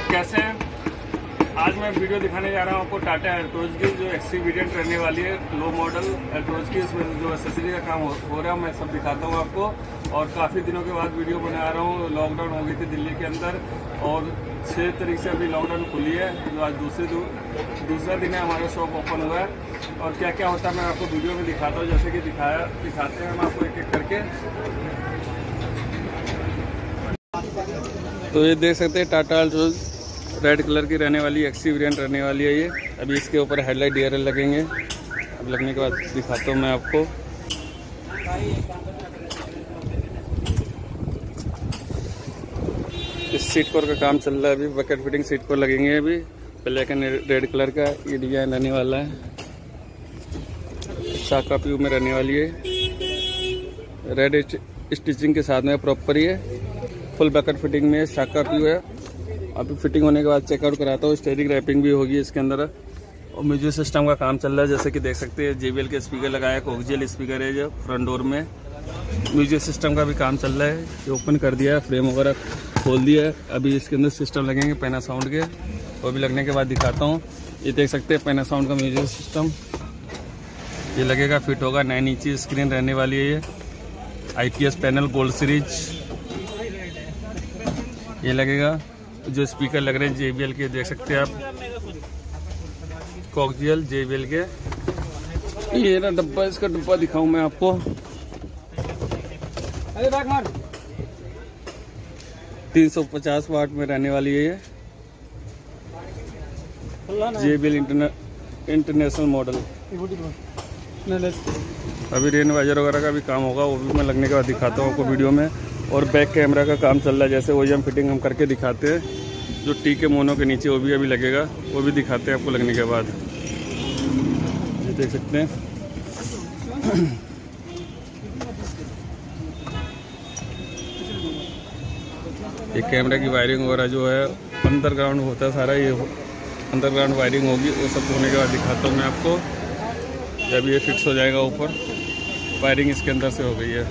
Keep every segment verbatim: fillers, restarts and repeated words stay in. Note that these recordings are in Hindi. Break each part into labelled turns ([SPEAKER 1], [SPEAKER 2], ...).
[SPEAKER 1] कैसे हैं? आज मैं वीडियो दिखाने जा रहा हूँ आपको टाटा एल्ट्रोज की जो एक्सी वेरिएंट रहने वाली है, लो मॉडल एल्ट्रोज की। इसमें जो एसेसरी का काम हो, हो रहा है मैं सब दिखाता हूँ आपको। और काफ़ी दिनों के बाद वीडियो बना रहा हूँ। लॉकडाउन हो गई थी दिल्ली के अंदर और छः तारीख से अभी लॉकडाउन खुली है, जो आज दूसरे दू, दूसरा दिन है हमारा शॉप ओपन हुआ है। और क्या क्या होता है मैं आपको वीडियो में दिखाता हूँ, जैसे कि दिखाया दिखाते हैं हम आपको एक एक करके। तो ये देख सकते हैं टाटा एल्ट्रोज रेड कलर की रहने वाली एक्सी वेरिएंट रहने वाली है ये। अभी इसके ऊपर हेडलाइट डी आर एल लगेंगे। अब लगने के बाद दिखाता हूँ मैं आपको। इस सीट कोर का काम चल रहा है अभी, बकेट फिटिंग सीट कोर लगेंगे अभी। ब्लैक एंड रेड कलर का ये डिजाइन रहने वाला है, शाका प्यू में रहने वाली है। रेड स्टिचिंग के साथ में प्रॉपर ही है, फुल बकेट फिटिंग में शाका प्यू है। अभी फिटिंग होने के बाद चेकआउट कराता हूँ। स्टेरिंग रैपिंग भी होगी इसके अंदर और म्यूजिक सिस्टम का काम चल रहा है। जैसे कि देख सकते हैं जे बी एल के स्पीकर लगाया, कोक्सियल स्पीकर है जो फ्रंट डोर में। म्यूजिक सिस्टम का भी काम चल रहा है, ये ओपन कर दिया है, फ्रेम वगैरह खोल दिया है। अभी इसके अंदर सिस्टम लगेंगे पैनासाउंड के, वो भी लगने के बाद दिखाता हूँ। ये देख सकते हैं पैनासाउंड का म्यूजिक सिस्टम ये लगेगा, फिट होगा। नाइन इंची स्क्रीन रहने वाली है ये, I P S panel gold series ये लगेगा। जो स्पीकर लग रहे हैं जे बी एल के, देख सकते हैं आप, कोक्सियल जे बी एल के। ये ना डब्बा, इसका डब्बा दिखाऊं मैं आपको। तीन सौ पचास वाट में रहने वाली है ये, J B L international model. अभी रेन वाइजर वगैरह का भी काम होगा, वो भी मैं लगने के बाद दिखाता हूँ आपको वीडियो में। और बैक कैमरा का काम चल रहा है, जैसे ओईएम फिटिंग हम करके दिखाते हैं। जो टी के मोनो के नीचे वो भी अभी लगेगा, वो भी दिखाते हैं आपको लगने के बाद। ये देख सकते हैं ये कैमरा की वायरिंग वगैरह जो है अंडरग्राउंड होता है सारा, ये अंडरग्राउंड वायरिंग होगी। वो सब होने के बाद दिखाता हूँ मैं आपको। जब ये फिक्स हो जाएगा ऊपर, वायरिंग इसके अंदर से हो गई है।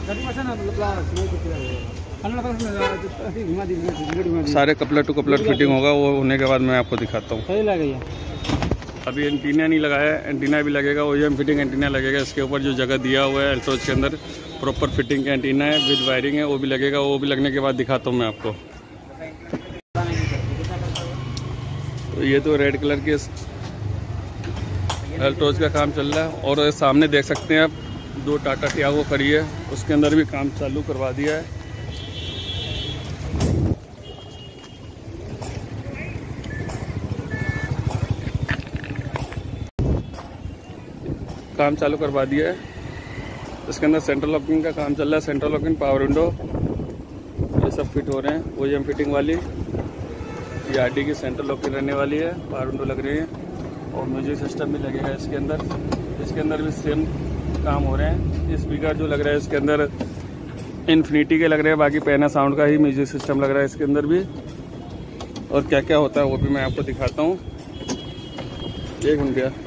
[SPEAKER 1] सारे कपलर टू कपलर फिटिंग होगा, वो होने के बाद मैं आपको दिखाता हूँ। अभी एंटीना नहीं लगाया है, एंटीना भी लगेगा। ओईएम फिटिंग एंटीना लगेगा इसके ऊपर, जो जगह दिया हुआ है एल्ट्रोज के अंदर प्रॉपर फिटिंग का एंटीना है, विद वायरिंग है, वो भी लगेगा। वो भी लगने के बाद दिखाता हूँ मैं आपको। तो ये तो रेड कलर के एल्ट्रोज का काम चल रहा है। और सामने देख सकते हैं आप, दो टाटा टियागो खड़ी है, उसके अंदर भी काम चालू करवा दिया है। काम चालू करवा दिया है। इसके अंदर सेंट्रल लॉकिंग का काम चल रहा है, सेंट्रल लॉकिंग, पावर विंडो, ये सब फिट हो रहे हैं। ओईएम फिटिंग वाली ये आर डी की सेंट्रल लॉकिंग रहने वाली है, पावर विंडो लग रही है और म्यूजिक सिस्टम भी लगेगा इसके अंदर। इसके अंदर भी सेम काम हो रहे हैं। स्पीकर जो लग रहा है इसके अंदर इन्फिनिटी के लग रहे हैं, बाकी पैनासाउंड का ही म्यूजिक सिस्टम लग रहा है इसके अंदर भी। और क्या क्या होता है वो भी मैं आपको दिखाता हूँ। एक मिनट,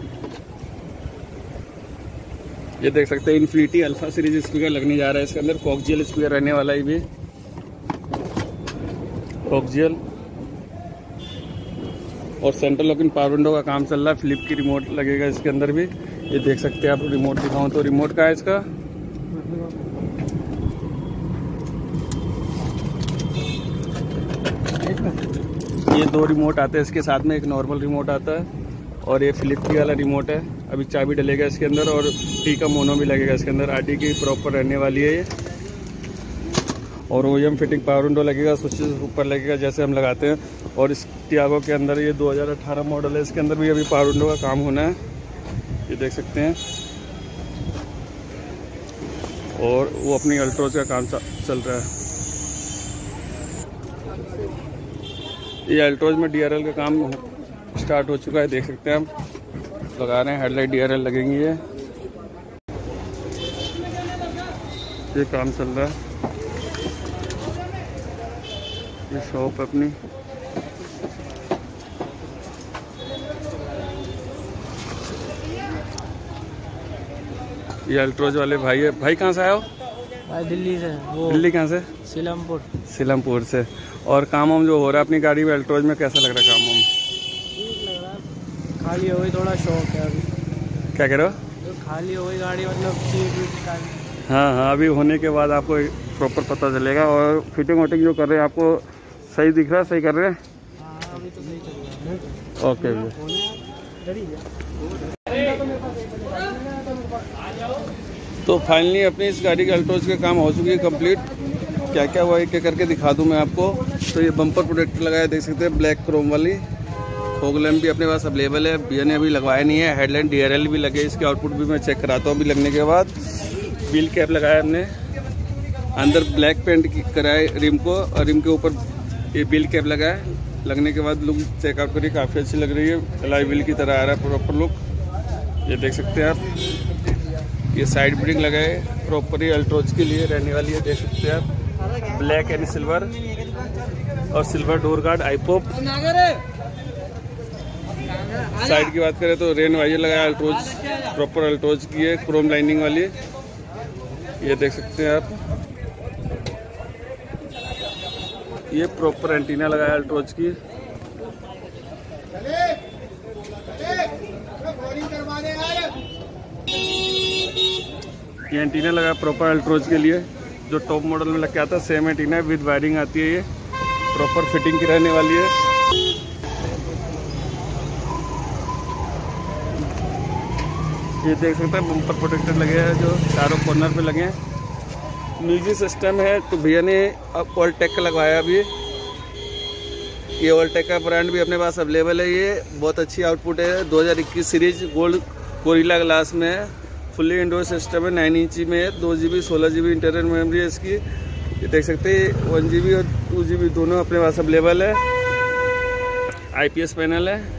[SPEAKER 1] ये देख सकते हैं इन्फिनिटी अल्फा सीरीज स्पीकर लगने जा रहा है इसके अंदर। कोक्सियल स्पीकर रहने वाला है भी, कोक्सियल। और सेंट्रल लॉकिंग पावर विंडो का काम चल रहा है। फ्लिप की रिमोट लगेगा इसके अंदर भी, ये देख सकते हैं आप। रिमोट दिखाऊं तो रिमोट का है इसका, ये दो रिमोट आते हैं इसके साथ में, एक नॉर्मल रिमोट आता है और ये फ्लिप की वाला रिमोट है। अभी चाबी डलेगा इसके अंदर और टी का मोनो भी लगेगा इसके अंदर। आर डी की प्रॉपर रहने वाली है ये। और ओईएम फिटिंग पावर विंडो लगेगा, स्विचेस ऊपर लगेगा जैसे हम लगाते हैं। और इस टियागो के अंदर ये दो हज़ार अठारह मॉडल है, इसके अंदर भी अभी पावर विंडो का काम होना है, ये देख सकते हैं। और वो अपनी अल्ट्रोज का काम चल रहा है। ये अल्ट्रोज में डी आर एल का काम स्टार्ट हो चुका है, देख सकते हैं हम। लगा रहे हैं, हेडलाइट डी आर एल लगेंगी ये ये काम चल रहा है। ये शॉप अपनी, ये अल्ट्रोज वाले भाई है। भाई कहाँ से आए हो?
[SPEAKER 2] भाई दिल्ली से। वो
[SPEAKER 1] दिल्ली कहाँ से?
[SPEAKER 2] सीलमपुर।
[SPEAKER 1] सीलमपुर से। और काम वाम जो हो रहा है अपनी गाड़ी में अल्ट्रोज में, कैसा लग रहा है काम वाम?
[SPEAKER 2] ठीक लग रहा है, खाली हो गई, थोड़ा शौक है अभी।
[SPEAKER 1] क्या कह रहे हो?
[SPEAKER 2] तो खाली हो गई गाड़ी, मतलब सीट वीट खाली।
[SPEAKER 1] हाँ हाँ, अभी होने के बाद आपको प्रॉपर पता चलेगा। और फिटिंग वोटिंग जो कर रहे हैं आपको सही दिख रहा है? सही कर रहे हैं?
[SPEAKER 2] हाँ अभी तो सही चल रहा है।
[SPEAKER 1] ओके भैया। तो फाइनली अपनी इस गाड़ी के अल्ट्रोज के काम हो चुकी है कंप्लीट। क्या क्या हुआ एक एक करके दिखा दूं मैं आपको। तो ये बम्पर प्रोटेक्टर लगाया, देख सकते हैं, ब्लैक क्रोम वाली। फॉग लैम्प भी अपने पास अवेलेबल है, भैया ने अभी लगवाया नहीं है। हेडलाइट डी आर एल भी लगे, इसके आउटपुट भी मैं चेक कराता हूँ अभी लगने के बाद। व्हील कैप लगाया हमने, अंदर ब्लैक पेंट कराए रिम को, और रिम के ऊपर ये व्हील कैप लगाया। लगने के बाद लुक चेकआउट करिए, काफ़ी अच्छी लग रही है, एलॉय व्हील की तरह आ रहा है प्रॉपर लुक। ये देख सकते हैं आप। ये साइड ब्रिंग लगाए प्रॉपर ही अल्ट्रोज के लिए रहने वाली है, देख सकते हैं आप। ब्लैक एंड सिल्वर, और सिल्वर डोर गार्ड आईपोप। साइड की बात करें तो रेन वाइजर लगाया अल्ट्रोज, प्रॉपर अल्ट्रोज की है, क्रोम लाइनिंग वाली। ये देख सकते हैं आप। ये प्रॉपर एंटीना लगाया अल्ट्रोज की। ये एंटीना लगा प्रॉपर अल्ट्रोज के लिए, जो टॉप मॉडल में लग के आता है सेम एंटीना विद वायरिंग आती है। ये प्रॉपर फिटिंग की रहने वाली है। ये देख सकते हैं बम्पर प्रोटेक्टर लगे हैं जो चारों कॉर्नर पे लगे हैं। म्यूजिक सिस्टम है, तो भैया ने अब ऑलटेक का लगवाया अभी। ये ऑलटेक का ब्रांड भी अपने पास अवेलेबल है। ये बहुत अच्छी आउटपुट है, दो हज़ार इक्कीस सीरीज गोल्ड कोरिला ग्लास में है। फुल्ली इंडोर सिस्टम है, नाइन इंची में है, दो जी बी सोलह जी बी इंटरनल मेमोरी है इसकी। ये देख सकते हैं वन जी बी और टू जी बी दोनों अपने पास अवेलेबल है। आई पी एस पैनल है।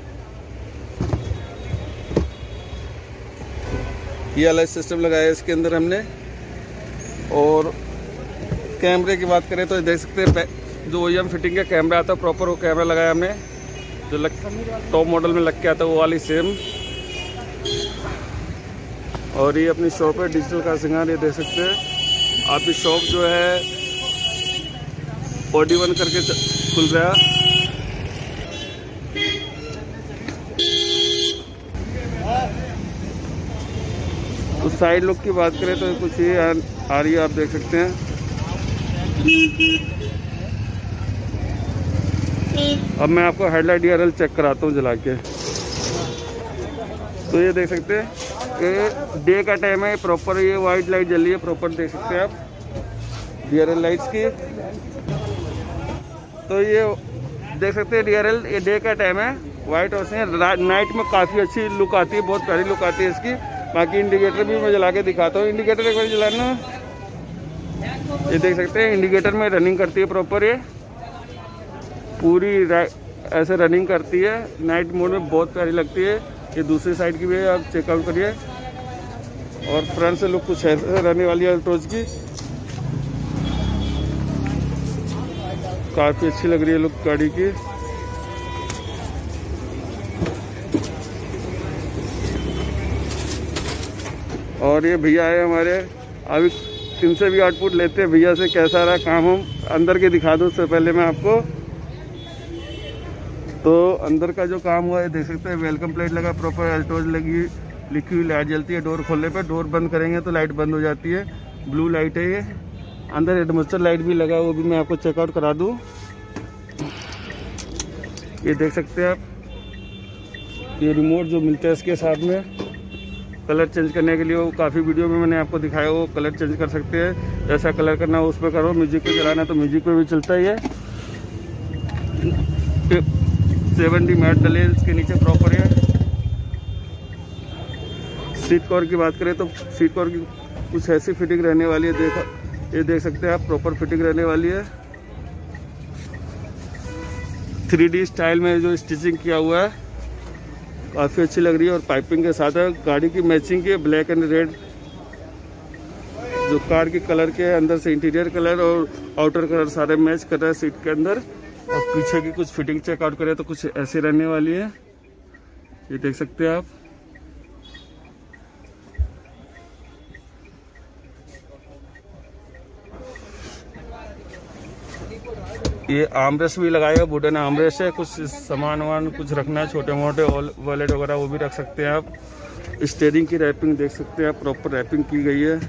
[SPEAKER 1] ये अलग सिस्टम लगाया है इसके अंदर हमने। और कैमरे की बात करें तो देख सकते हैं जो ओ ई एम फिटिंग का कैमरा आता है, प्रॉपर वो कैमरा लगाया हमने, जो लग टॉप मॉडल में लग के आता है वो वाली सेम। और ये अपनी शॉप है डिजिटल का सिंगार। ये देख सकते हैं आपकी शॉप जो है ऑडी वन करके खुल रहा है। तो साइड लुक की बात करें तो कुछ ये आ रही है, आप देख सकते हैं। अब मैं आपको headlight D R L check कराता हूँ जला के। तो ये देख सकते हैं कि डे का टाइम है, प्रॉपर ये वाइट लाइट जल रही है, प्रॉपर देख सकते हैं आप डी आर एल लाइट्स की। तो ये देख सकते हैं डी आर एल, ये डे का टाइम है, वाइट और नाइट में काफ़ी अच्छी लुक आती है, बहुत प्यारी लुक आती है इसकी। बाकी इंडिकेटर भी मैं जला के दिखाता हूँ। इंडिकेटर एक बार जलाना, ये देख सकते हैं इंडिकेटर में रनिंग करती है प्रॉपर, ये पूरी ऐसे रनिंग करती है। नाइट मोड में बहुत प्यारी लगती है। ये दूसरी साइड की भी है, आप चेकआउट करिए। और फ्रंट से लुक कुछ ऐसे रहने वाली है अल्ट्रोज की, काफ़ी अच्छी लग रही है लुक गाड़ी की। और ये भैया है हमारे, अभी इनसे भी आउटपुट लेते हैं भैया से, कैसा रहा काम। हम अंदर के दिखा दूँ उससे पहले मैं आपको। तो अंदर का जो काम हुआ है देख सकते हैं, वेलकम प्लेट लगा, प्रॉपर अल्ट्रोज लगी, लिखी हुई लाइट जलती है डोर खोलने पे। डोर बंद करेंगे तो लाइट बंद हो जाती है, ब्लू लाइट है ये। अंदर एटमॉस्फेयर लाइट भी लगा, वो भी मैं आपको चेकआउट करा दूँ। ये देख सकते हैं आप, ये रिमोट जो मिलता है इसके साथ में, कलर चेंज करने के लिए, वो काफ़ी वीडियो में मैंने आपको दिखाया, वो कलर चेंज कर सकते हैं। जैसा कलर करना हो उस पर करो। म्यूजिक पे चलाना तो म्यूजिक पे भी चलता ही है। सेवन डी मैट डले इसके नीचे प्रॉपर है। सीट कवर की बात करें तो सीट कवर की कुछ ऐसी फिटिंग रहने वाली है, देखा ये देख सकते हैं आप, प्रॉपर फिटिंग रहने वाली है। थ्री डी स्टाइल में जो स्टिचिंग किया हुआ है, काफ़ी अच्छी लग रही है। और पाइपिंग के साथ है, गाड़ी की मैचिंग की ब्लैक एंड रेड, जो कार के कलर के अंदर से इंटीरियर कलर और आउटर कलर सारे मैच कर रहे हैं सीट के अंदर। और पीछे की कुछ फिटिंग चेकआउट करें तो कुछ ऐसे रहने वाली है, ये देख सकते हैं आप। ये आर्मरेस्ट भी लगाया है, वुडन आर्मरेस्ट है। कुछ सामान वामान कुछ रखना है, छोटे मोटे वॉलेट वगैरह वो भी रख सकते हैं आप। स्टीयरिंग की रैपिंग देख सकते हैं आप, प्रॉपर रैपिंग की गई है।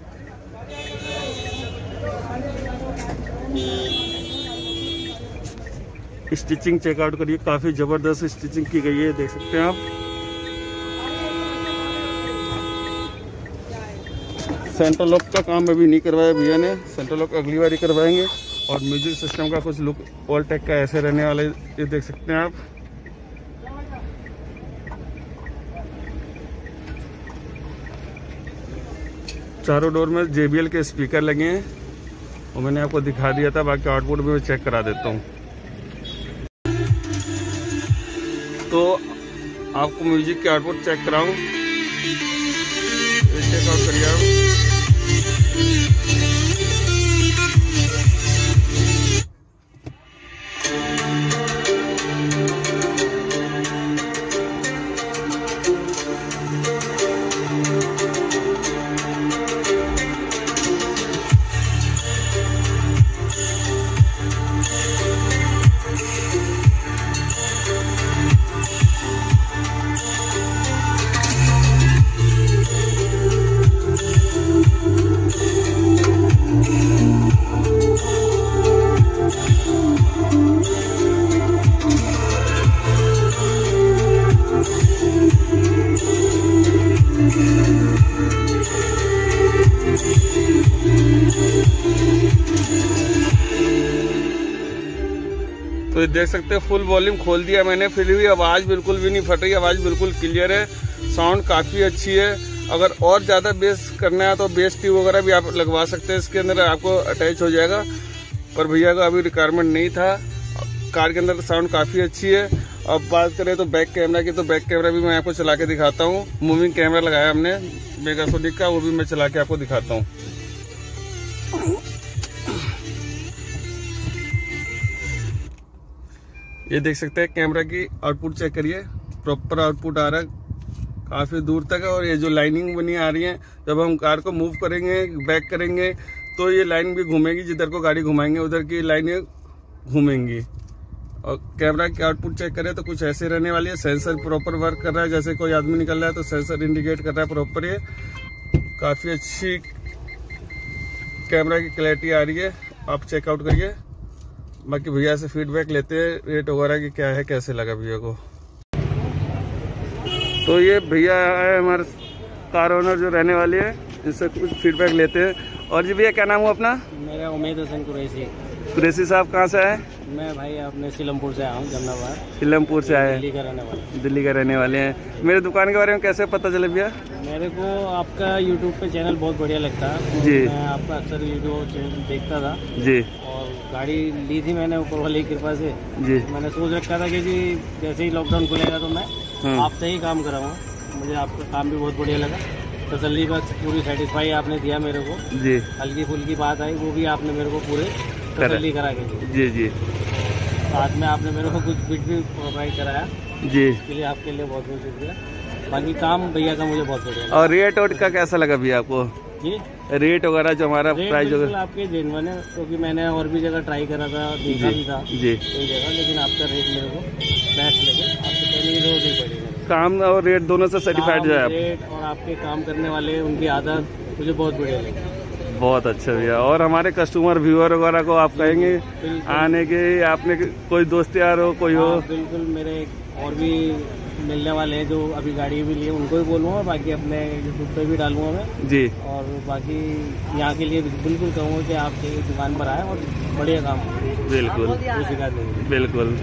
[SPEAKER 1] स्टिचिंग चेकआउट करिए, काफ़ी ज़बरदस्त स्टिचिंग की गई है, देख सकते हैं आप। सेंटर लॉक का काम अभी नहीं करवाया भैया ने, सेंटर लॉक अगली बार ही करवाएंगे। और म्यूजिक सिस्टम का कुछ लुक वॉलटेक का ऐसे रहने वाला, ये देख सकते हैं आप। चारों डोर में जे बी एल के स्पीकर लगे हैं और मैंने आपको दिखा दिया था, बाकी आउटपुट भी मैं चेक करा देता हूँ। तो आपको म्यूजिक के आउटपुट चेक कराऊं, चेक आउट करिए आप। तो ये देख सकते हैं फुल वॉल्यूम खोल दिया मैंने, फिर भी आवाज़ बिल्कुल भी नहीं फट रही, आवाज़ बिल्कुल क्लियर है, साउंड काफ़ी अच्छी है। अगर और ज़्यादा बेस करना है तो बेस ट्यूब वगैरह भी आप लगवा सकते हैं, इसके अंदर आपको अटैच हो जाएगा। पर भैया का अभी रिक्वायरमेंट नहीं था। कार के अंदर साउंड काफ़ी अच्छी है। अब बात करें तो बैक कैमरा की, तो बैक कैमरा भी मैं आपको चला के दिखाता हूँ। मूविंग कैमरा लगाया हमने मेगासोनिक का, वो भी मैं चला के आपको दिखाता हूँ। ये देख सकते हैं कैमरा की आउटपुट चेक करिए, प्रॉपर आउटपुट आ रहा है काफ़ी दूर तक है। और ये जो लाइनिंग बनी आ रही है, जब हम कार को मूव करेंगे बैक करेंगे तो ये लाइन भी घूमेगी, जिधर को गाड़ी घुमाएंगे उधर की लाइनें घूमेंगी। और कैमरा की आउटपुट चेक करें तो कुछ ऐसे रहने वाली है। सेंसर प्रॉपर वर्क कर रहा है, जैसे कोई आदमी निकल रहा है तो सेंसर इंडिकेट कर रहा है प्रॉपर। ये काफ़ी अच्छी कैमरा की क्लैरिटी आ रही है, आप चेकआउट करिए। बाकी भैया से फीडबैक लेते हैं रेट वगैरह की क्या है, कैसे लगा भैया को। तो ये भैया है हमारे कार ओनर जो रहने वाले हैं, इससे कुछ फीडबैक लेते हैं। और जी भैया क्या नाम हुआ अपना?
[SPEAKER 2] मेरा उम्मीद हसन कुरैशी।
[SPEAKER 1] कुरैशी साहब कहाँ से आए?
[SPEAKER 2] मैं भाई अपने सीलमपुर से आया हूँ, जमनाबाद।
[SPEAKER 1] सीलमपुर से आए,
[SPEAKER 2] दिल्ली का रहने वाला।
[SPEAKER 1] दिल्ली का रहने वाले हैं। मेरे दुकान के बारे में कैसे पता चले भैया?
[SPEAKER 2] मेरे को आपका यूट्यूब पे चैनल बहुत बढ़िया लगता है
[SPEAKER 1] जी।
[SPEAKER 2] मैं आपका अक्सर यूट्यूब देखता था
[SPEAKER 1] जी।
[SPEAKER 2] और गाड़ी ली थी मैंने ऊपर वाली की कृपा से
[SPEAKER 1] जी।
[SPEAKER 2] मैंने सोच रखा था कि जी जैसे ही लॉकडाउन खुलेगा तो मैं आपसे ही काम कराऊंगा। मुझे आपका काम भी बहुत बढ़िया लगा, तसल्ली बख्श पूरी सेटिस्फाई आपने दिया मेरे को
[SPEAKER 1] जी।
[SPEAKER 2] हल्की फुल्की बात आई वो भी आपने मेरे को पूरे तसल्ली करा के दी।
[SPEAKER 1] जी जी।
[SPEAKER 2] साथ में आपने मेरे को कुछ बिट भी प्रोवाइड कराया
[SPEAKER 1] जी,
[SPEAKER 2] इसके लिए आपके लिए बहुत बहुत शुक्रिया। बाकी काम भैया का मुझे बहुत बढ़िया लगा।
[SPEAKER 1] और रेट वोट का कैसा लगा भैया आपको?
[SPEAKER 2] जी,
[SPEAKER 1] रेट वगैरह जो हमारा प्राइस वगैरह
[SPEAKER 2] आपके जेन्युइन है, क्योंकि मैंने और भी जगह ट्राई करा था, देखा भी था
[SPEAKER 1] जी
[SPEAKER 2] कई जगह, लेकिन आपका रेट मेरे को बेस्ट लगे। आपसे कहने की जरूरत नहीं पड़ेगी।
[SPEAKER 1] काम और रेट दोनों से सर्टिफाइड है आप?
[SPEAKER 2] रेट और आपके काम करने वाले उनकी आदत मुझे बहुत बढ़िया लगी।
[SPEAKER 1] बहुत अच्छा भैया। और हमारे कस्टमर व्यूअर वगैरह को आप कहेंगे आने के, आपने कोई दोस्त यार हो कोई हो?
[SPEAKER 2] बिल्कुल, मेरे और भी मिलने वाले हैं जो अभी गाड़ी भी लिए, उनको भी बोलूँगा, बाकी अपने यूट्यूब पे भी डालूंगा मैं
[SPEAKER 1] जी।
[SPEAKER 2] और बाकी यहाँ के लिए बिल्कुल कहूँगा कि आपके दुकान पर आए और बढ़िया काम हो।
[SPEAKER 1] बिल्कुल
[SPEAKER 2] कोई शिकायत नहीं।
[SPEAKER 1] बिल्कुल।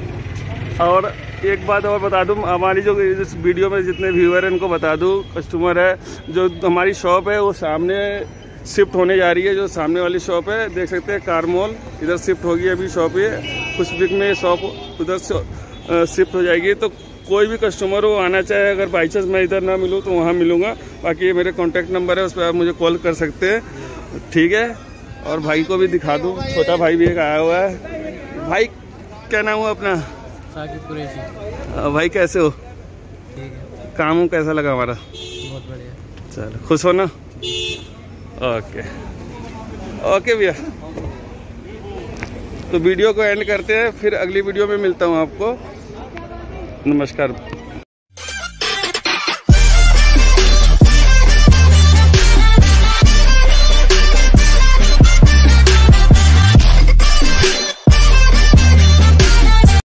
[SPEAKER 1] और एक बात और बता दूं, हमारी जो इस वीडियो में जितने व्यूअर हैं उनको बता दूं, कस्टमर है जो हमारी शॉप है वो सामने शिफ्ट होने जा रही है। जो सामने वाली शॉप है देख सकते हैं कार मॉल, इधर शिफ्ट होगी अभी शॉप। ये कुछ वीक में शॉप उधर शिफ्ट हो जाएगी। तो कोई भी कस्टमर हो आना चाहे, अगर बाई चांस मैं इधर ना मिलूँ तो वहाँ मिलूँगा। बाकी ये मेरे कॉन्टैक्ट नंबर है, उस पर आप मुझे कॉल कर सकते हैं, ठीक है। और भाई को भी दिखा दूँ, छोटा भाई भी एक आया हुआ है। भाई क्या नाम हुआ अपना?
[SPEAKER 2] साकिब कुरैशी।
[SPEAKER 1] भाई कैसे हो?
[SPEAKER 2] ठीक है।
[SPEAKER 1] काम कैसा लगा हमारा?
[SPEAKER 2] बहुत बढ़िया।
[SPEAKER 1] चलो, खुश हो ना? ओके ओके भैया। तो वीडियो को एंड करते हैं, फिर अगली वीडियो में मिलता हूँ आपको। नमस्कार।